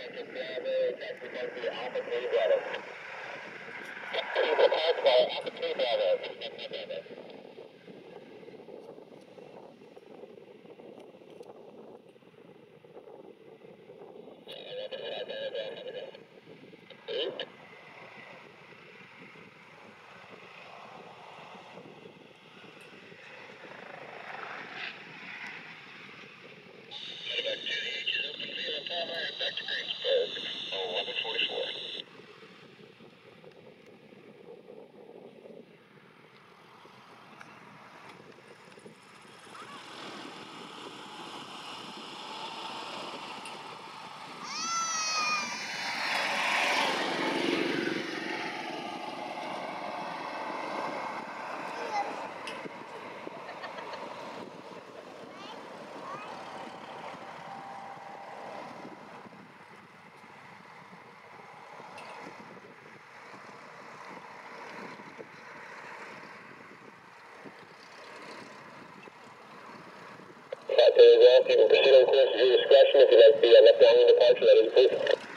Very well. You can proceed on course at your discretion. If you'd like the left line departure, that is approved.